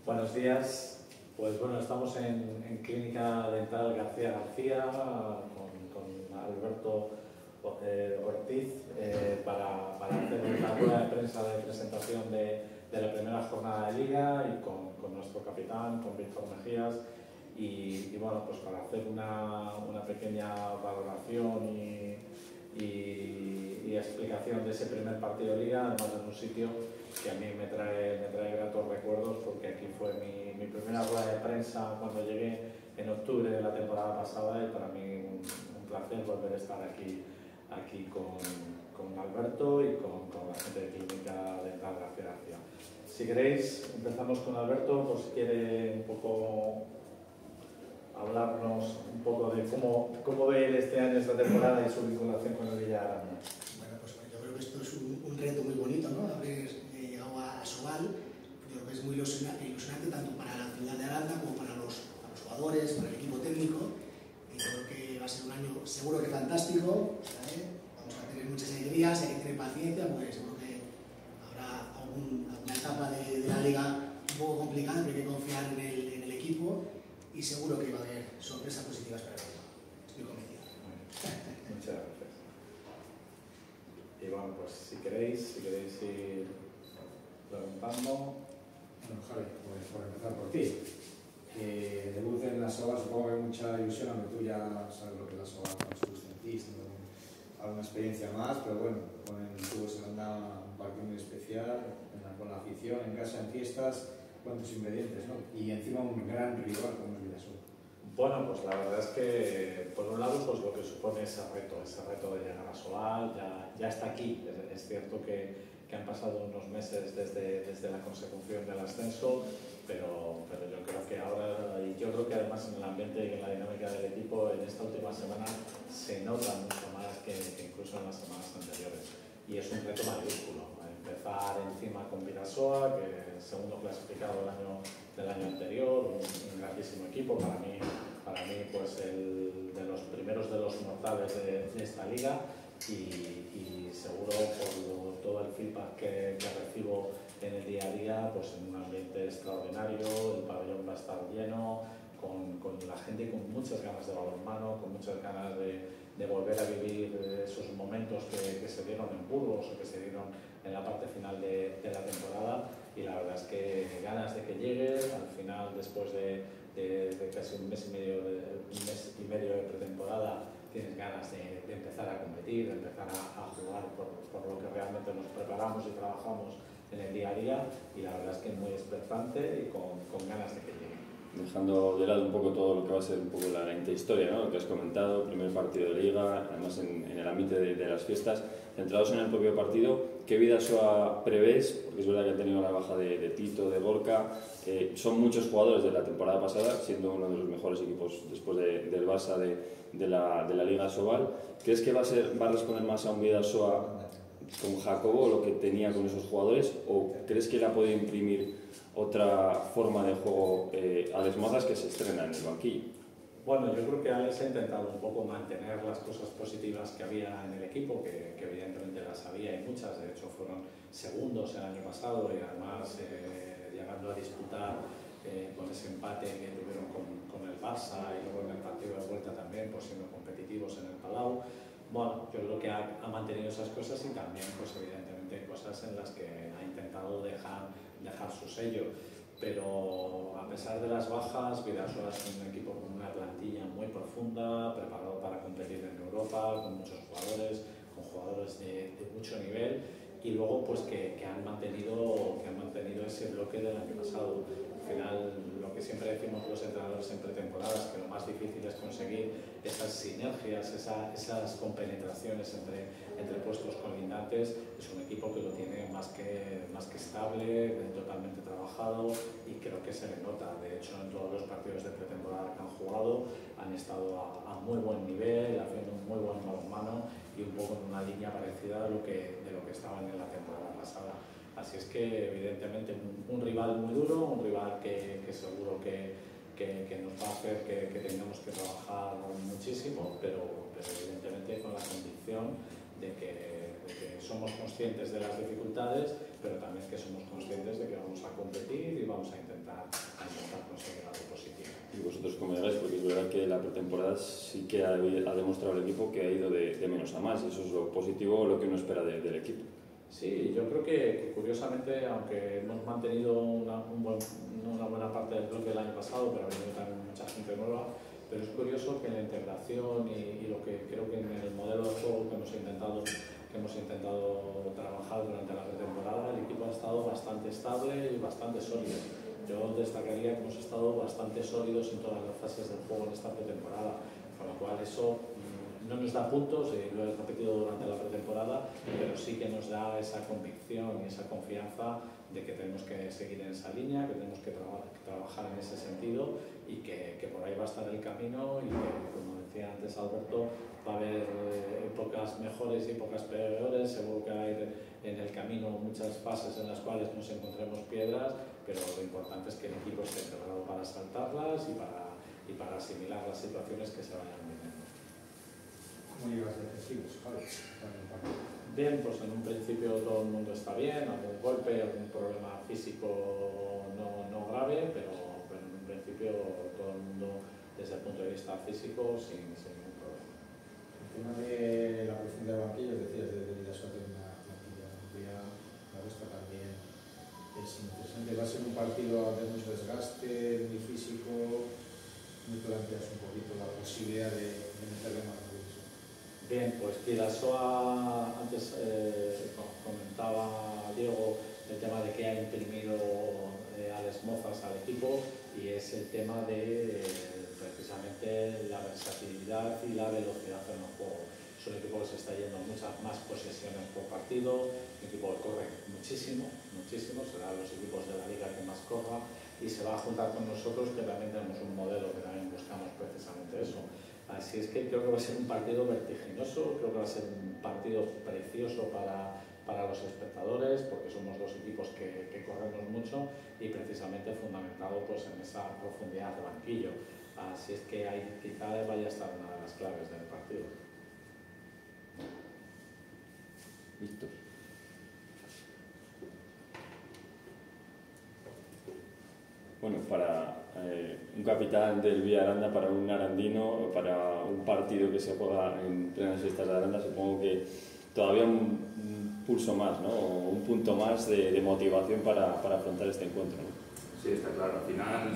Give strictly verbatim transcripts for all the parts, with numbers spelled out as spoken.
Buenos días. Pues bueno, estamos en, en Clínica Dental García García con, con Alberto eh, Ortiz eh, para, para hacer una rueda de prensa de presentación de, de la primera jornada de Liga y con, con nuestro capitán, con Víctor Mejías. Y, y bueno, pues para hacer una, una pequeña valoración y, y, y explicación de ese primer partido de Liga, además en un sitio que a mí me trae, me trae gratos recuerdos, porque aquí fue mi, mi primera rueda de prensa cuando llegué en octubre de la temporada pasada, y para mí un, un placer volver a estar aquí, aquí con, con Alberto y con, con la gente de Clínica Dental García García. Si queréis, empezamos con Alberto, pues si quiere un poco hablarnos un poco de cómo, cómo ve él este año esta temporada y su vinculación con el Villarreal. Bueno, pues yo creo que esto es un, un reto muy bonito, ¿no? Haber llegado a, a Sobal. Yo creo que es muy ilusionante, ilusionante tanto para la ciudad de Aranda como para los, para los jugadores, para el equipo técnico. Y yo creo que va a ser un año seguro que fantástico, ¿sabes? Vamos a tener muchas alegrías, hay que tener paciencia, porque seguro que habrá algún, alguna etapa de, de la liga un poco complicada, pero hay que confiar en el, en el equipo. Y seguro que va a haber sorpresas positivas para el equipo. Estoy convencido. Muchas gracias. Y bueno, pues si queréis, si queréis ir preguntando. Bueno, Javi, pues por empezar por ti. Eh, debut en la Sobal, supongo que hay mucha ilusión, aunque tú ya sabes lo que es la Sobal, cuando estuviste en ti, alguna experiencia más, pero bueno, con el tubo se anda un partido muy especial, con la afición, en casa, en fiestas. Cuántos ingredientes, ¿no? Y encima un gran rival como es Vidasoa. Bueno, pues la verdad es que por un lado pues lo que supone ese reto, ese reto de llegar a Sobal, ya, ya está aquí. Es, es cierto que, que han pasado unos meses desde, desde la consecución del ascenso, pero, pero yo creo que ahora, y yo creo que además en el ambiente y en la dinámica del equipo, en esta última semana se nota mucho más que, que incluso en las semanas anteriores. Y es un reto mayúsculo. Empezar encima con Vidasoa, que es el segundo clasificado del año, del año anterior, un, un grandísimo equipo, para mí, para mí pues el, de los primeros de los mortales de, de esta liga, y, y seguro por lo, todo el feedback que, que recibo en el día a día, pues en un ambiente extraordinario, el pabellón va a estar lleno, con, con la gente con muchas ganas de balonmano, con muchas ganas de, de volver a vivir esos momentos que, que se dieron en Burgos o que se dieron en la parte final de, de la temporada, y la verdad es que ganas de que llegue al final, después de, de, de casi un mes y medio de, un mes y medio de pretemporada, tienes ganas de, de empezar a competir, de empezar a, a jugar por, por lo que realmente nos preparamos y trabajamos en el día a día, y la verdad es que muy expectante y con, con ganas de que llegue. Dejando de lado un poco todo lo que va a ser un poco la, la intrahistoria, ¿no? Lo que has comentado, primer partido de Liga, además en, en el ámbito de, de las fiestas, centrados en el propio partido, ¿qué Vidasoa prevés? Porque es verdad que ha tenido la baja de, de Tito, de Gorka, eh, son muchos jugadores de la temporada pasada, siendo uno de los mejores equipos después de, del Barça de, de, la, de la Liga Sobal. ¿Crees que va a, ser, va a responder más a un Vidasoa con Jacobo, lo que tenía con esos jugadores, o crees que le ha podido imprimir otra forma de juego eh, a Alex Mazas, que se estrena en el banquillo? Bueno, yo creo que Alex ha intentado un poco mantener las cosas positivas que había en el equipo, que, que evidentemente las había, y muchas, de hecho fueron segundos el año pasado, y además eh, llegando a disputar eh, con ese empate que tuvieron con, con el Barça, y luego en el partido de vuelta también, pues siendo competitivos en el Palau. Bueno, yo creo que ha, ha mantenido esas cosas, y también pues evidentemente cosas en las que ha intentado dejar, dejar su sello. Pero a pesar de las bajas, Vidasoa es un equipo con una plantilla muy profunda, preparado para competir en Europa, con muchos jugadores, con jugadores de, de mucho nivel, y luego pues que, que, han mantenido, que han mantenido ese bloque del año pasado. Al final, lo que siempre decimos los entrenadores en pretemporadas, que lo más difícil es conseguir esas sinergias, esa, esas compenetraciones entre, entre puestos colindantes. Es un equipo que lo tiene más que, más que estable, totalmente trabajado, y creo que se le nota. De hecho, en todos los partidos de pretemporada que han jugado han estado a, a muy buen nivel, haciendo un muy buen balonmano, y un poco en una línea parecida de lo que, de lo que estaban en la temporada pasada. Así es que evidentemente un, un rival muy duro, un rival que, que seguro que, que, que nos va a hacer que, que tengamos que trabajar muchísimo, pero, pero evidentemente con la convicción de que, de que somos conscientes de las dificultades, pero también que somos conscientes de que vamos a competir y vamos a intentar que la pretemporada sí que ha, ha demostrado el equipo que ha ido de, de menos a más, y eso es lo positivo, lo que uno espera de, del equipo. Sí, yo creo que, que curiosamente, aunque hemos mantenido una, un buen, una buena parte del bloque del año pasado, pero ha venido también mucha gente nueva, pero es curioso que la integración y, y lo que creo que en el modelo de juego que hemos intentado, que hemos intentado trabajar durante la pretemporada, el equipo ha estado bastante estable y bastante sólido. Yo destacaría que hemos estado bastante sólidos en todas las fases del juego en esta pretemporada, con lo cual eso no nos da puntos, y lo he repetido durante la pretemporada, pero sí que nos da esa convicción y esa confianza de que tenemos que seguir en esa línea, que tenemos que, traba que trabajar en ese sentido, y que, que por ahí va a estar el camino, y que, como decía antes Alberto, va a haber eh, épocas mejores y épocas peores. Seguro que va a haber en el camino muchas fases en las cuales nos encontremos piedras, pero lo importante es que el equipo esté preparado para saltarlas y para, y para asimilar las situaciones que se vayan viviendo. ¿Cómo llevas defensivos, Javi? Bien, pues en un principio todo el mundo está bien, algún golpe, algún problema físico no, no grave, pero, pero en un principio todo el mundo desde el punto de vista físico sin, sin ningún problema. El tema de la posición de banquillo, decías, de la suerte de una plantilla amplia, la vuestra también es interesante. Va a ser un partido de mucho desgaste, muy físico, muy planteas un poquito la posibilidad de, de meterle más. Bien, pues Bidasoa, antes eh, comentaba Diego el tema de que ha imprimido eh, Alex Mozas al equipo, y es el tema de eh, precisamente la versatilidad y la velocidad en el juego. Es un equipo que se está yendo muchas más posesiones por partido, un equipo que corre muchísimo, muchísimo, será de los equipos de la liga que más corra, y se va a juntar con nosotros, que también tenemos un modelo que también buscamos precisamente eso. Así es que creo que va a ser un partido vertiginoso, creo que va a ser un partido precioso para, para los espectadores, porque somos dos equipos que, que corremos mucho, y precisamente fundamentado pues, en esa profundidad de banquillo. Así es que ahí quizá vaya a estar una de las claves del partido. Víctor. Bueno, para eh, un capitán del Villaranda, para un arandino, para un partido que se juega en plenas fiestas de Aranda, supongo que todavía un, un pulso más, ¿no? O un punto más de, de motivación para, para afrontar este encuentro, ¿no? Sí, está claro. Al final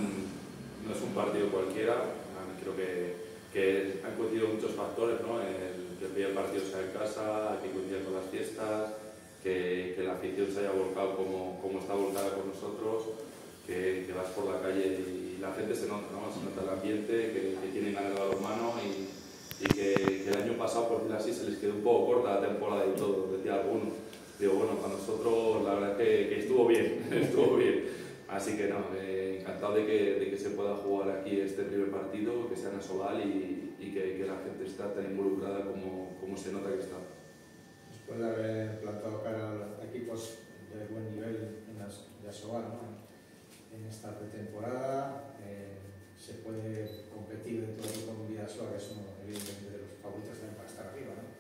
no es un partido cualquiera. Creo que, que han coincidido muchos factores, ¿no? El que el primer partido sea en casa, que coincida con las fiestas, que, que la afición se haya volcado como, como está volcada con nosotros. Que, que vas por la calle y la gente se nota, ¿no? Se nota el ambiente, que, que tienen ganas de balonmano, y, y que, que el año pasado, por decirlo así, se les quedó un poco corta la temporada y todo, decía alguno. Digo, bueno, para nosotros la verdad es que, que estuvo bien, estuvo bien. Así que no, eh, encantado de que, de que se pueda jugar aquí este primer partido, que sea en Asobal, y, y que, que la gente está tan involucrada como, como se nota que está. Después de haber plantado cara a equipos de buen nivel en las, de Asobal, ¿no? En esta pretemporada eh, se puede competir dentro del grupo con Bidasoa, que es uno evidentemente de los favoritos también para estar arriba, ¿no?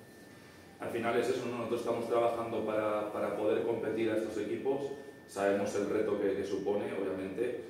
Al final es eso, ¿no? Nosotros estamos trabajando para, para poder competir a estos equipos. Sabemos el reto que, que supone, obviamente.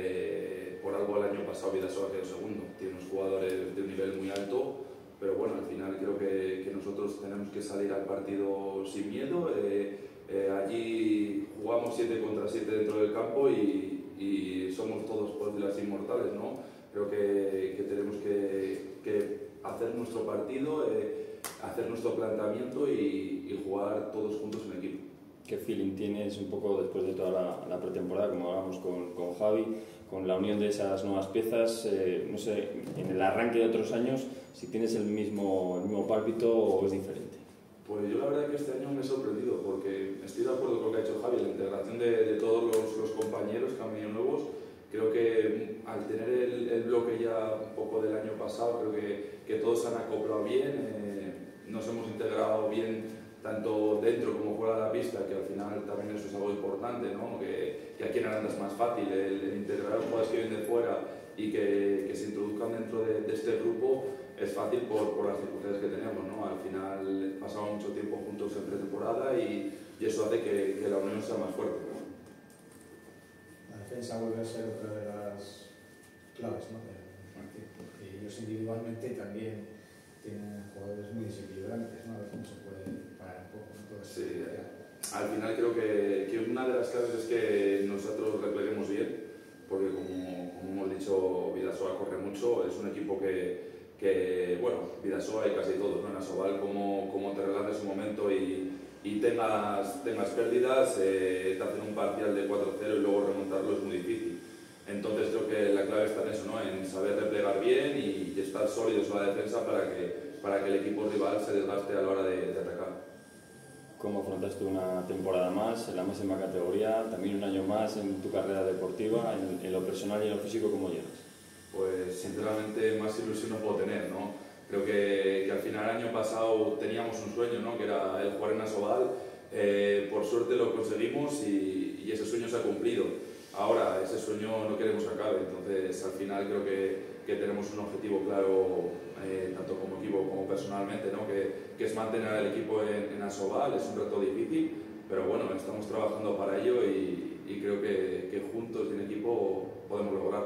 Eh, por algo el año pasado Bidasoa quedó segundo. Tiene unos jugadores de un nivel muy alto, pero bueno, al final creo que, que nosotros tenemos que salir al partido sin miedo. Eh, eh, allí jugamos siete contra siete dentro del campo, y y somos todos, por decirlo así, inmortales, ¿no? Creo que, que tenemos que, que hacer nuestro partido, eh, hacer nuestro planteamiento y, y jugar todos juntos en equipo. ¿Qué feeling tienes un poco después de toda la, la pretemporada, como hablamos con, con Javi, con la unión de esas nuevas piezas? Eh, no sé, en el arranque de otros años, si tienes el mismo, el mismo pálpito o es diferente. Pues yo la verdad que este año me he sorprendido, porque estoy de acuerdo con lo que ha hecho Javi, la integración de, de todos los, los compañeros que han venido nuevos. Creo que al tener el, el bloque ya un poco del año pasado, creo que, que todos se han acoplado bien, eh, nos hemos integrado bien tanto dentro como fuera de la pista, que al final también eso es algo importante, ¿no? Que, que aquí en Aranda es más fácil el, el integrar a los jugadores que vienen de fuera y que, que se introduzcan dentro de, de este grupo. Es fácil por, por las circunstancias que tenemos, ¿no? Al final pasamos mucho tiempo juntos en pretemporada, y, y eso hace que, que la unión sea más fuerte, ¿no? La defensa vuelve a ser otra de las claves, ¿no? De, Martín, porque ellos individualmente también tienen jugadores muy desequilibrantes, ¿no? A ver cómo se puede parar un poco, ¿no? Todo esto. Sí, al final creo que, que una de las claves es que nosotros repleguemos bien, porque como, como hemos dicho, Bidasoa corre mucho, es un equipo que, que bueno, Bidasoa y casi todos, ¿no? En Asobal, como, como te relates un momento y, y tengas, tengas pérdidas, eh, te hacen un parcial de cuatro cero y luego remontarlo es muy difícil. Entonces creo que la clave está en eso, ¿no? En saber replegar bien y, y estar sólidos en la defensa para que, para que el equipo rival se desgaste a la hora de, de atacar. ¿Cómo afrontaste una temporada más en la máxima categoría, también un año más en tu carrera deportiva, en, en lo personal y en lo físico, cómo llegas? Pues sinceramente más ilusión no puedo tener, ¿no? Creo que, que al final el año pasado teníamos un sueño, ¿no? Que era el jugar en Asobal, eh, por suerte lo conseguimos y, y ese sueño se ha cumplido. Ahora ese sueño no queremos que acabe, entonces al final creo que, que tenemos un objetivo claro, eh, tanto como equipo como personalmente, ¿no? que, que es mantener al equipo en, en Asobal. Es un reto difícil, pero bueno, estamos trabajando para ello y, y creo que, que juntos y en equipo podemos lograrlo.